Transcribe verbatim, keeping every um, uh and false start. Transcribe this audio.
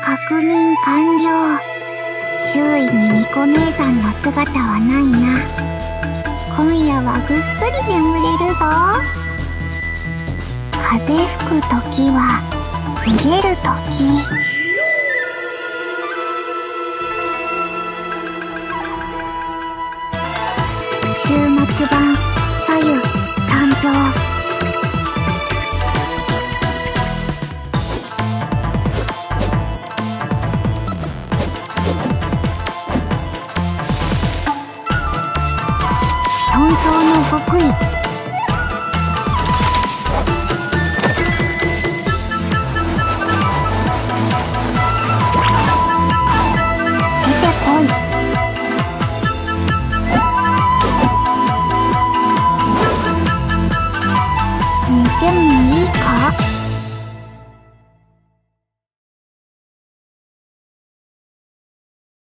確認完了。周囲にみこ姉さんの姿はないな。今夜はぐっすり眠れるぞ。風吹く時は逃げる時。週末版左右参上。